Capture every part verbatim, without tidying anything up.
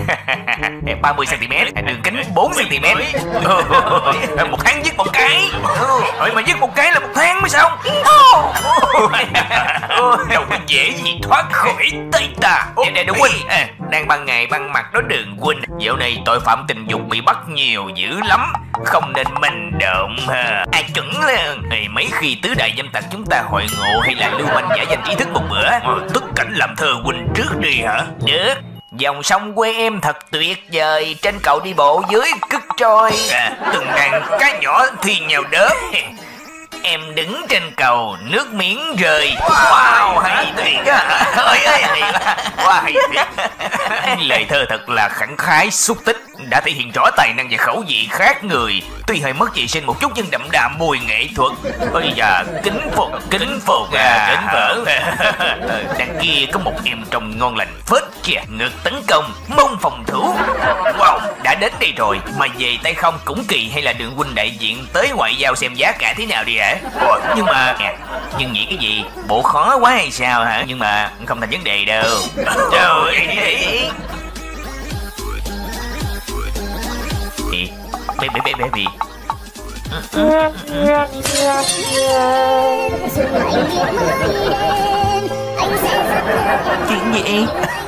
ba mươi xăng-ti-mét, đường kính bốn xăng-ti-mét. Một tháng viết một cái. Rồi mà viết một cái là một tháng mới xong. Đâu có dễ gì thoát khỏi tay ta. Dạ nè đúng huynh, à, đang ban ngày ban mặt đó đường huynh. Dạo này tội phạm tình dục bị bắt nhiều dữ lắm, không nên manh động ha. À chuẩn là mấy khi tứ đại dâm tặc chúng ta hội ngộ hay là lưu manh giả danh trí thức một bữa. Tức cảnh làm thơ huynh trước đi hả? Được. Dòng sông quê em thật tuyệt vời, trên cầu đi bộ dưới cứt trôi. À, từng đàn cá nhỏ thi nhau đớp. Em đứng trên cầu, nước miếng rơi. Wow, hay thiệt á. Ôi ơi, hay quá. Wow, hay thiệt. Lời thơ thật là khẳng khái, xúc tích, đã thể hiện rõ tài năng và khẩu vị khác người. Tuy hơi mất vệ sinh một chút nhưng đậm đà mùi nghệ thuật. Ôi da, kính phục, kính phục à, kính phục. Đằng kia có một em trông ngon lành phết kìa, ngược tấn công, mông phòng thủ. Wow, đã đến đây rồi, mà về tay không cũng kỳ. Hay là đường huynh đại diện tới ngoại giao xem giá cả thế nào đi hả? Ủa, nhưng mà nhưng nghĩ cái gì? Bộ khó quá hay sao hả? Nhưng mà không thành vấn đề đâu. Trời ơi. Bé bé bé bé gì? Chuyện gì?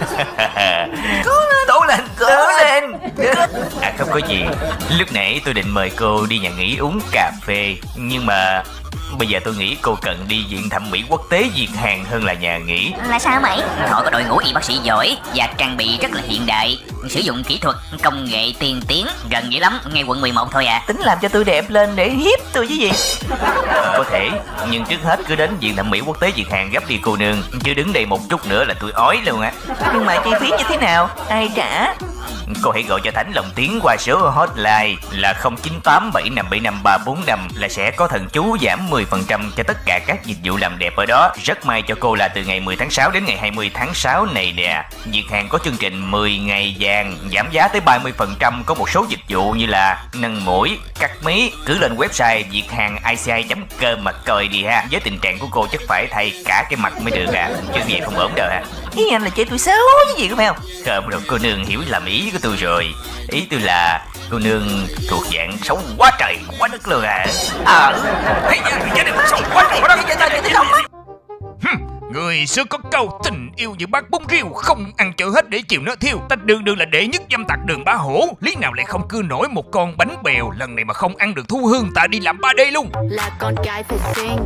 Cố lên, cố lên. À không có gì. Lúc nãy tôi định mời cô đi nhà nghỉ uống cà phê, nhưng mà bây giờ tôi nghĩ cô cần đi viện thẩm mỹ quốc tế Việt Hàn hơn là nhà nghỉ. Là sao mày? Họ có đội ngũ y bác sĩ giỏi và trang bị rất là hiện đại, sử dụng kỹ thuật công nghệ tiên tiến, gần dữ lắm, ngay quận mười một thôi à. Tính làm cho tôi đẹp lên để hiếp tôi chứ gì. À, có thể, nhưng trước hết cứ đến viện thẩm mỹ quốc tế Việt Hàn gấp đi cô nương, chứ đứng đây một chút nữa là tôi ói luôn á. Nhưng mà chi phí như thế nào? Ai trả? Cô hãy gọi cho Thánh lồng tiếng qua số hotline là không chín tám bảy năm bảy năm ba bốn năm là sẽ có thần chú giảm mười phần trăm cho tất cả các dịch vụ làm đẹp ở đó. Rất may cho cô là từ ngày mười tháng sáu đến ngày hai mươi tháng sáu này nè, Việt Hàn có chương trình mười ngày vàng giảm giá tới ba mươi phần trăm. Có một số dịch vụ như là nâng mũi, cắt mí. Cứ lên website viethanICI chấm com mà coi đi ha. Với tình trạng của cô chắc phải thay cả cái mặt mới được à, chứ vậy không ổn đâu ha. Ý anh là chê tôi xấu chứ gì có phải không? Không đâu, cô nương hiểu lầm ý của tôi rồi. Ý tôi là cô nương thuộc dạng xấu quá trời quá đất luôn à. Ờ thấy gia đình xấu quá trời quá đất. Người xưa có câu tình yêu như bát bún riêu, không ăn chợ hết để chiều nó thiêu. Ta đường đường là đệ nhất dâm tặc đường Bá Hổ, lý nào lại không cưa nổi một con bánh bèo. Lần này mà không ăn được Thu Hương, ta đi làm ba D luôn. Là con gái phải xinh.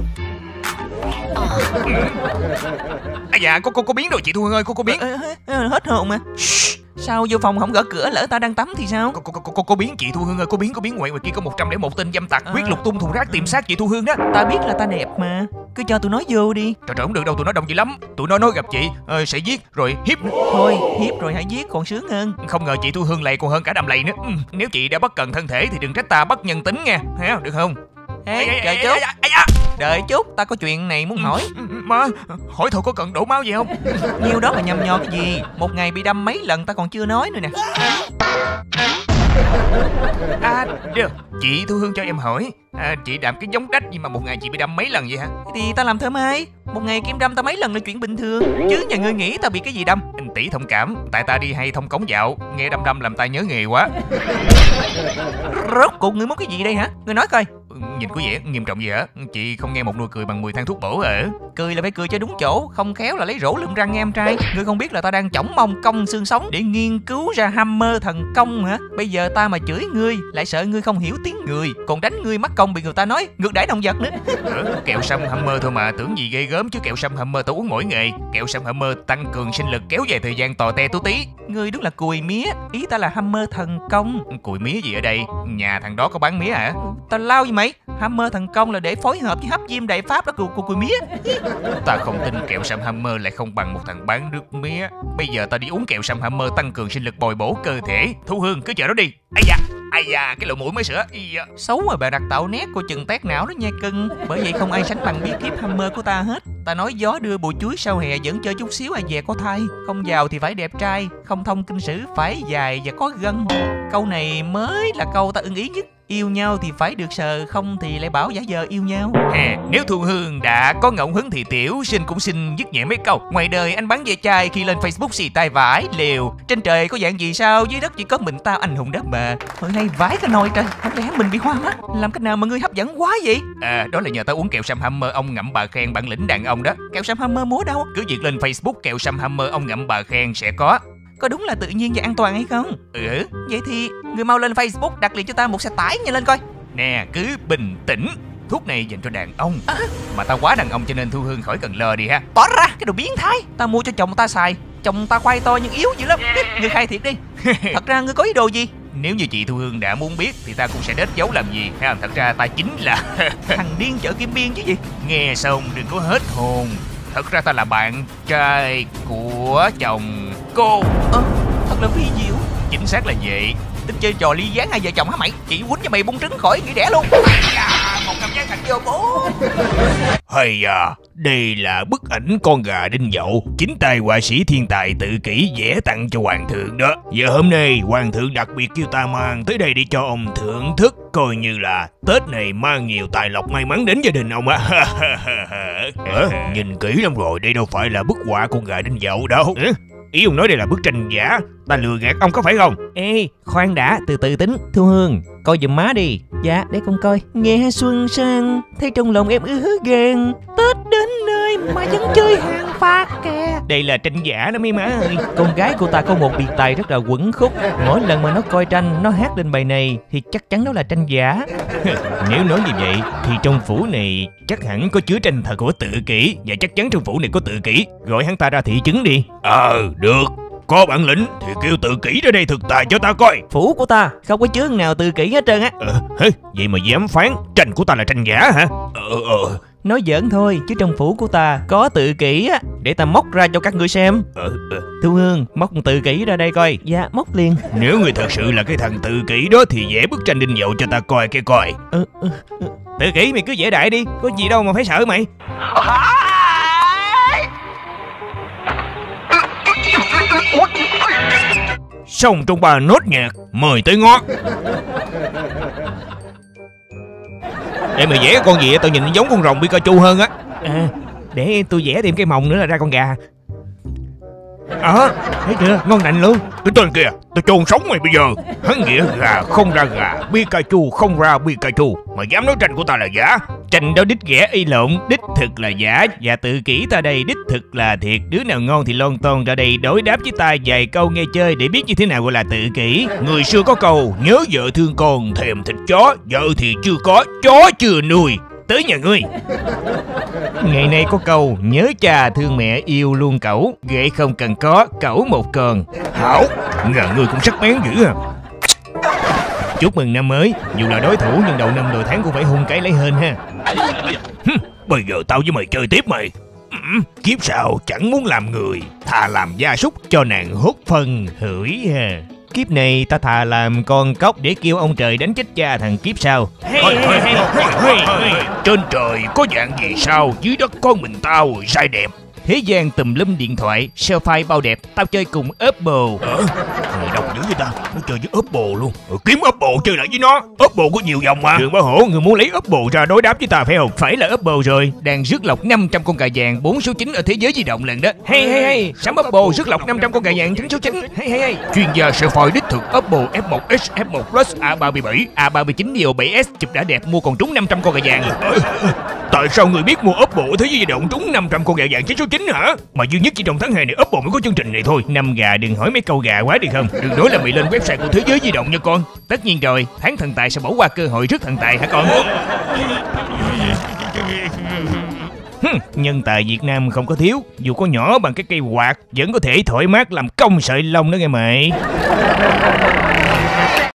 À dạ, cô cô cô biến rồi chị Thu Hương ơi, cô cô biến. Ờ, ờ, hết hồn mà. Sao vô phòng không gõ cửa, lỡ ta đang tắm thì sao? Cô cô cô cô, cô biến chị Thu Hương ơi, cô biến cô biến ngoài ngoài kia có một trăm lẻ một tên dâm tặc quyết lục tung thùng rác tìm xác chị Thu Hương đó. Ta biết là ta đẹp mà, cứ cho tụi nó vô đi. Trời trời không được đâu, tụi nó đông dữ lắm. Tụi nó nói gặp chị ờ, sẽ giết rồi hiếp. Thôi hiếp rồi hãy giết còn sướng hơn. Không ngờ chị Thu Hương lầy còn hơn cả đầm lầy nữa. Ừ, nếu chị đã bất cần thân thể thì đừng trách ta bất nhân tính nha, thấy không? Được không? Ê, đợi chút. Đợi chút, ta có chuyện này muốn hỏi. Mà hỏi thôi, có cần đổ máu gì không? Nhiêu đó mà nhầm nhò cái gì? Một ngày bị đâm mấy lần ta còn chưa nói nữa nè. À được, chị Thu Hương cho em hỏi, à, chị đạp cái giống đách gì mà một ngày chị bị đâm mấy lần vậy hả? Thì ta làm thợ may, một ngày kim đâm ta mấy lần là chuyện bình thường. Chứ nhà ngươi nghĩ ta bị cái gì đâm? Anh tỷ thông cảm, tại ta đi hay thông cống dạo, nghe đâm đâm làm ta nhớ nghề quá. Rốt cuộc ngươi muốn cái gì đây hả? Ngươi nói coi. Nhìn có vẻ nghiêm trọng gì hả? Chị không nghe một nụ cười bằng mười thang thuốc bổ hả? Cười là phải cười cho đúng chỗ, không khéo là lấy rổ lượm răng nghe em trai. Ngươi không biết là ta đang chỏng mông cong xương sống để nghiên cứu ra hammer thần công hả? Bây giờ ta mà chửi ngươi lại sợ ngươi không hiểu tiếng người, còn đánh ngươi mắc công bị người ta nói ngược đãi động vật nữa. Ờ, kẹo sâm hammer thôi mà, tưởng gì ghê gớm chứ. Kẹo sâm hammer tao uống mỗi ngày. Kẹo sâm hammer tăng cường sinh lực, kéo dài thời gian tò te tú tí. Ngươi đúng là cùi mía, ý ta là hammer thần công. Cùi mía gì ở đây? Nhà thằng đó có bán mía hả? Ta lao gì mày? Hammer thần công là để phối hợp với hấp diêm đại pháp đó, cùi cùi, cùi mía. Ta không tin kẹo sâm hammer lại không bằng một thằng bán nước mía. Bây giờ ta đi uống kẹo sâm hammer tăng cường sinh lực, bồi bổ cơ thể. Thu Hương cứ chờ đó đi. Ây da, ây da, cái lỗ mũi mới sữa. Da. Xấu mà bà đặt tạo nét cô chừng tét não đó nha cưng. Bởi vậy không ai sánh bằng bí kíp hammer của ta hết. Ta nói gió đưa bùi chuối sau hè vẫn chơi chút xíu ai về có thai. Không giàu thì phải đẹp trai, không thông kinh sử phải dài và có gân. Câu này mới là câu ta ưng ý nhất. Yêu nhau thì phải được sờ, không thì lại bảo giả vờ yêu nhau. À, nếu Thu Hương đã có ngẫu hứng thì Tiểu Sinh cũng xin dứt nhẹ mấy câu. Ngoài đời anh bán ve chai, khi lên Facebook xì tai vải liều. Trên trời có dạng gì sao, dưới đất chỉ có mình tao anh hùng đất mà. Hồi nay vãi cả nồi trời, không lẽ mình bị hoa mắt? Làm cách nào mà ngươi hấp dẫn quá vậy? À, đó là nhờ tao uống kẹo Sam Hammer ông ngậm bà khen bản lĩnh đàn ông đó. Kẹo Sam Hammer múa đâu? Cứ việc lên Facebook kẹo Sam Hammer ông ngậm bà khen sẽ có. Có đúng là tự nhiên và an toàn hay không? Ừ. Vậy thì người mau lên Facebook đặt liền cho ta một xe tải nha, lên coi. Nè, cứ bình tĩnh. Thuốc này dành cho đàn ông à. Mà tao quá đàn ông cho nên Thu Hương khỏi cần lờ đi ha. Bỏ ra cái đồ biến thái. Tao mua cho chồng ta xài. Chồng ta khoai to nhưng yếu dữ lắm. Ngươi khai thiệt đi. Thật ra ngươi có ý đồ gì? Nếu như chị Thu Hương đã muốn biết thì ta cũng sẽ đết giấu làm gì ha. Thật ra ta chính là thằng điên chợ Kim Biên chứ gì. Nghe xong đừng có hết hồn. Thật ra ta là bạn trai của chồng cô. Ờ, thật là phi diệu. Chính xác là vậy. Tính chơi trò ly gián hai vợ chồng hả mày? Chị quýnh cho mày bung trứng khỏi nghỉ đẻ luôn. À, một cảm giác thành vô bố. Hay à, đây là bức ảnh con gà đinh dậu chính tay họa sĩ thiên tài tự kỷ vẽ tặng cho hoàng thượng đó. Giờ hôm nay hoàng thượng đặc biệt kêu ta mang tới đây để cho ông thưởng thức, coi như là Tết này mang nhiều tài lộc may mắn đến gia đình ông á. À, nhìn kỹ lắm rồi, đây đâu phải là bức họa con gà đinh dậu đâu. À, ý ông nói đây là bức tranh giả, ta lừa gạt ông có phải không? Ê, khoan đã, từ từ tính. Thu Hương, coi giùm má đi. Dạ, để con coi. Nghe xuân sang, thấy trong lòng em ứa gan. Tết đến nơi mà vẫn chơi hàng phạt kè. Đây là tranh giả đó mấy má ơi. Con gái của ta có một biệt tài rất là quẩn khúc. Mỗi lần mà nó coi tranh, nó hát lên bài này thì chắc chắn đó là tranh giả. Nếu nói như vậy thì trong phủ này chắc hẳn có chứa tranh thật của tự kỷ. Và chắc chắn trong phủ này có tự kỷ. Gọi hắn ta ra thị chứng đi. Ờ, được. Có bản lĩnh thì kêu tự kỷ ra đây thực tài cho ta coi. Phủ của ta không có chứa nào tự kỷ hết trơn á. Ờ, vậy mà dám phán tranh của ta là tranh giả hả? Ờ, ờ. Nói giỡn thôi, chứ trong phủ của ta có tự kỷ á. Để ta móc ra cho các ngươi xem. Ờ, ờ. Thu Hương, móc tự kỷ ra đây coi. Dạ, móc liền. Nếu người thật sự là cái thằng tự kỷ đó thì vẽ bức tranh đinh dậu cho ta coi cái coi. Ờ, ờ, ờ. Tự kỷ mày cứ vẽ đại đi, có gì đâu mà phải sợ mày. Xong trong ba nốt nhạc, mời tới ngót. Để mày vẽ con gì tao nhìn giống con rồng Pikachu hơn á. À, để tôi vẽ thêm cái mồng nữa là ra con gà. Ờ, à, thấy chưa, ngon lành luôn. Cái tên kìa, tao chôn sống mày bây giờ. Hắn nghĩa gà không ra gà, Pikachu không ra Pikachu. Mà dám nói tranh của ta là giả. Tranh đó đích vẽ y lộn, đích thực là giả. Và tự kỷ ta đây đích thực là thiệt. Đứa nào ngon thì lon ton ra đây đối đáp với ta vài câu nghe chơi để biết như thế nào gọi là tự kỷ. Người xưa có câu, nhớ vợ thương con, thèm thịt chó. Vợ thì chưa có, chó chưa nuôi. Tới nhà ngươi. Ngày nay có câu, nhớ cha thương mẹ yêu luôn cẩu. Ghệ không cần có, cẩu một con. Hảo, ngờ ngươi cũng sắc bén dữ à. Chúc mừng năm mới. Dù là đối thủ nhưng đầu năm đầu tháng cũng phải hung cái lấy hên ha. Hừm, bây giờ tao với mày chơi tiếp mày. Ừm, kiếp sau chẳng muốn làm người, thà làm gia súc cho nàng hút phân hửi ha. Kiếp này ta thà làm con cóc để kêu ông trời đánh chết cha thằng kiếp sau. Hey, hey, hey, hey, hey, hey, hey. Trên trời có dạng gì sao, dưới đất con mình tao sai đẹp. Thế gian tùm lum điện thoại, selfie bao đẹp, tao chơi cùng Oppo. Ờ, người đọc dữ vậy ta, nó chơi với Oppo luôn. Ừ, kiếm Oppo chơi lại với nó. Oppo có nhiều dòng mà. Đường Bá Hổ, người muốn lấy Oppo ra đối đáp với ta phải không? Phải là Oppo rồi. Đang rước lọc năm trăm con gà vàng bốn số chín ở thế giới di động lần đó. Hay hay hay, sắm Oppo rước lọc năm trăm con gà vàng trúng số chín. Hay hay hay. Chuyên gia selfie đích thực Oppo F một S, F một Plus, A ba mươi bảy, A ba mươi chín Neo bảy S chụp đã đẹp mua còn trúng năm trăm con gà vàng. Ờ, tại sao người biết mua Oppo ở thế giới di động trúng năm trăm con gà vàng trúng số chín hả? Mà duy nhất chỉ trong tháng hai này Oppo mới có chương trình này thôi. Năm gà đừng hỏi mấy câu gà quá được không? Đừng nói là mày lên website của thế giới di động nha con. Tất nhiên rồi, tháng thần tài sẽ bỏ qua cơ hội rước thần tài hả con? Hừm, nhân tài Việt Nam không có thiếu. Dù có nhỏ bằng cái cây quạt vẫn có thể thoải mát làm công sợi lông đó nghe mày.